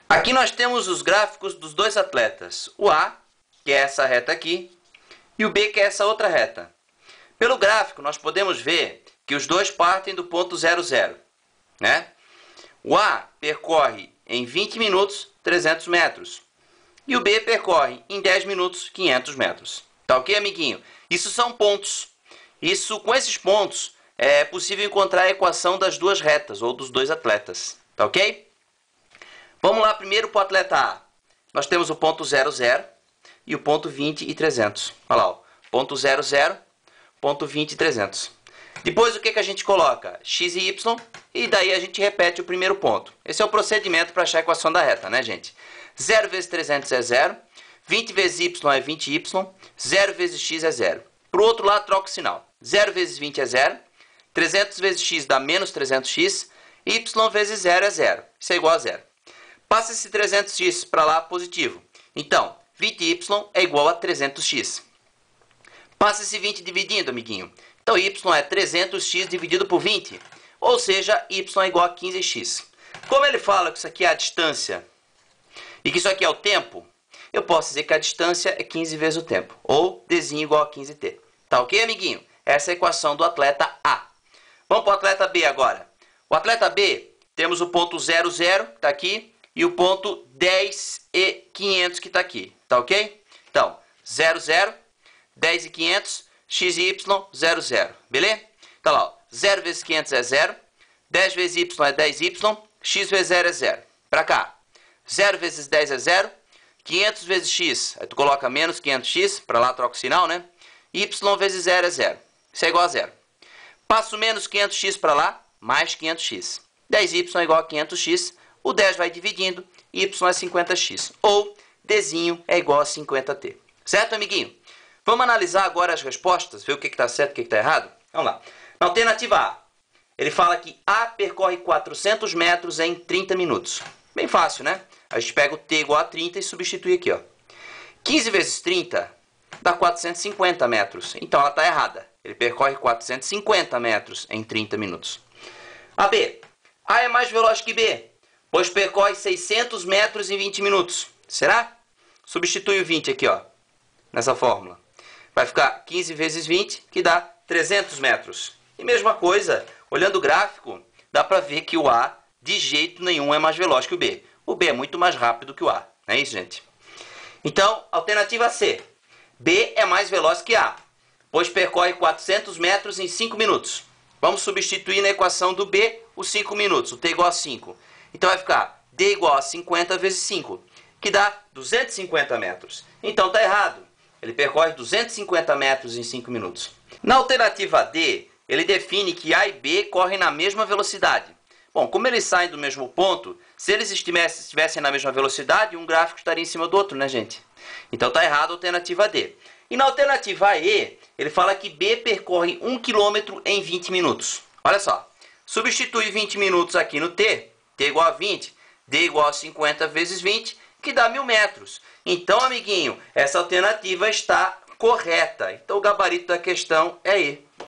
Aqui nós temos os gráficos dos dois atletas. O A, que é essa reta aqui, e o B, que é essa outra reta. Pelo gráfico, nós podemos ver que os dois partem do ponto 0, 0. Né? O A percorre em 20 minutos 300 metros. E o B percorre em 10 minutos 500 metros. Tá ok, amiguinho? Isso são pontos. Com esses pontos, é possível encontrar a equação das duas retas, ou dos dois atletas. Tá ok? Vamos lá primeiro para o atleta A. Nós temos o ponto 0, 0 e o ponto 20 e 300. Olha lá, ó. Ponto 0, 0, ponto 20 e 300. Depois o que a gente coloca? X e Y, e daí a gente repete o primeiro ponto. Esse é o procedimento para achar a equação da reta, né, gente? 0 vezes 300 é 0, 20 vezes Y é 20Y, 0 vezes X é 0. Para o outro lado, troca o sinal. 0 vezes 20 é 0, 300 vezes X dá menos 300X, Y vezes 0 é 0. Isso é igual a 0. Passa esse 300x para lá positivo. Então, 20y é igual a 300x. Passa esse 20 dividindo, amiguinho. Então, y é 300x dividido por 20. Ou seja, y é igual a 15x. Como ele fala que isso aqui é a distância e que isso aqui é o tempo, eu posso dizer que a distância é 15 vezes o tempo. Ou dzinho igual a 15t. Tá ok, amiguinho? Essa é a equação do atleta A. Vamos para o atleta B agora. O atleta B, temos o ponto 0, 0, que está aqui. E o ponto 10 e 500 que está aqui, tá ok? Então, 0, 0, 10 e 500, x e y, 0, 0, beleza? Então, lá, ó, 0 vezes 500 é 0, 10 vezes y é 10y, x vezes 0 é 0. Para cá, 0 vezes 10 é 0, 500 vezes x, aí tu coloca menos 500x, para lá troca o sinal, né? Y vezes 0 é 0, isso é igual a 0. Passo menos 500x para lá, mais 500x. 10y é igual a 500x. O 10 vai dividindo, y é 50x, ou dzinho é igual a 50t. Certo, amiguinho? Vamos analisar agora as respostas, ver o que está certo e o que está errado? Vamos lá. Na alternativa A, ele fala que A percorre 400 metros em 30 minutos. Bem fácil, né? A gente pega o t igual a 30 e substitui aqui, ó. 15 vezes 30 dá 450 metros. Então, ela está errada. Ele percorre 450 metros em 30 minutos. A B. A é mais veloz que B, pois percorre 600 metros em 20 minutos. Será? Substitui o 20 aqui, ó, nessa fórmula. Vai ficar 15 vezes 20, que dá 300 metros. E mesma coisa, olhando o gráfico, dá para ver que o A, de jeito nenhum, é mais veloz que o B. O B é muito mais rápido que o A. Não é isso, gente? Então, alternativa C. B é mais veloz que A, pois percorre 400 metros em 5 minutos. Vamos substituir na equação do B os 5 minutos, o t igual a 5. Então vai ficar d igual a 50 vezes 5, que dá 250 metros. Então está errado. Ele percorre 250 metros em 5 minutos. Na alternativa D, ele define que A e B correm na mesma velocidade. Bom, como eles saem do mesmo ponto, se eles estivessem na mesma velocidade, um gráfico estaria em cima do outro, né, gente? Então está errado a alternativa D. E na alternativa E, ele fala que B percorre 1 km em 20 minutos. Olha só, substitui 20 minutos aqui no t igual a 20, d igual a 50 vezes 20, que dá 1000 metros. Então, amiguinho, essa alternativa está correta. Então, o gabarito da questão é E.